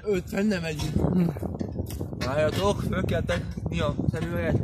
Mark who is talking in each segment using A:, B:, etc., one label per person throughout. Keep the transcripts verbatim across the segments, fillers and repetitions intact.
A: ötven nem megyünk. Várjatok, föl kell tenni a szemüveget.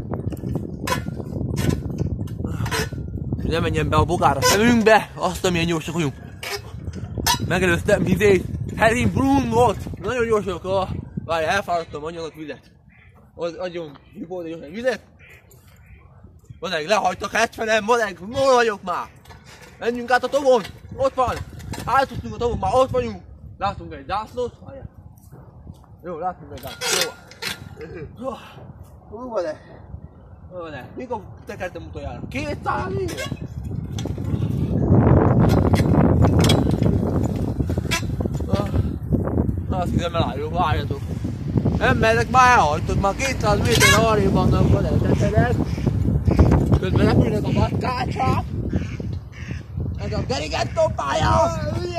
A: Ne menjen be a bogára szemünkbe, azt amilyen gyorsak vagyunk. Megelőztem vizét, Harry Brunot. Nagyon gyors vagyok, a... Várj, elfáradtam, adjanak vizet. Adjon hibód egy vizet. Vadeg, lehagytak hetvenem, vadeg, hol vagyok már? Menjünk át a tovon, ott van. Átuttunk a tovon, már ott vagyunk. Látunk egy zászlót, várjál. Jó, látunk egy zászlót, jó. Hú, vadeg. Vadeg, mikor tekertem utoljára? kétszáz éve. Azt hiszem elálljuk, várjatok. Emberek már elhagytok, már kétszáz méterre arrébb vannak vadeg, tetedek. Közben repülnek a vadkácsák. Ez a gerigettó pálya!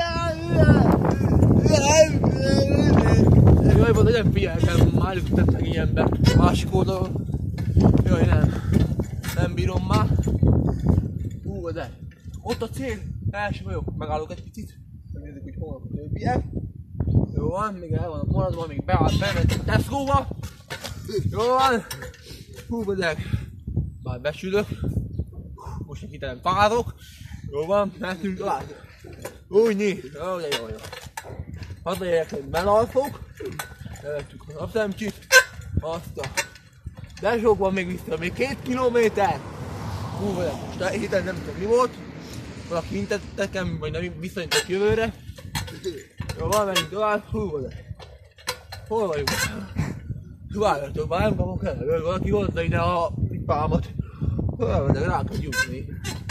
A: Jaj, van, nagyon figyelkem, már ütöttem szegény ember. Másik oldalon. Jaj, nem. Nem bírom már. Hú, de. Ott a cél. Első vagyok. Megállok egy picit. Megnézzük, hogy hol a többiek. Jó van, még el vannak maradva, még beállt, bementek a Tesco-ba. Jó van. Hú, badeg. Már besülök. Most egy hitelen fázok. Jó van, mentünk tovább. Úgyni. Jó, de jó, jó. Hazajegyek, hogy belalfok. Levettük a napszemcsit. Azt a... De sok van még vissza, még két kilométer. Hú, badeg. Most hitelen nem tudom mi volt. Valaki intett nekem, vagy nem visszaintek jövőre. Jó van, menjünk tovább. Hú, badeg. Hol vagyunk? Várjatok, már nem kapok el. Valaki hozza ide a pipámat. De rá kell jutni.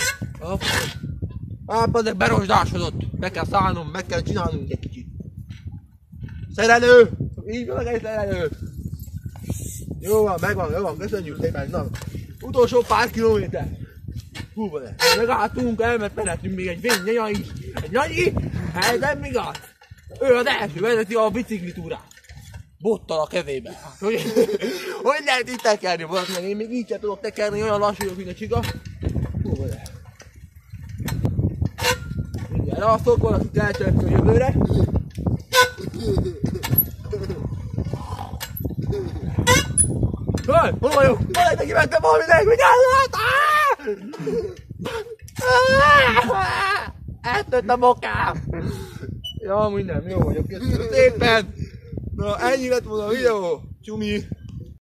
A: Hát, azért berosdásodott. Meg kell szállnom, meg kell csinálnunk egy kicsit. Szerelő! Így van egy szerelő! Jó van, megvan, jó van, köszönjük szépen. Na, utolsó pár kilométer. Hú, de megálltunk el, mert menettünk még egy vény nyai. Egy nyai? Hát nem igaz. Ő az első vezeti a biciklitúrát. Bottal a kezébe. Hogy, hogy lehet itt tekerni, valaki, én még így sem tudok tekerni, olyan lassú vagyok, mint a csiga. Hú, de. Mindjárt alszok, valakit elcsörökni a jövőre. Hol? Hol vagyok? Valaki neki mentem valaminek, hogy állhat! Eltört a bokám! Ja, minden, jó vagyok, köszönöm szépen! Na, ennyi lett volna a videó, csumi!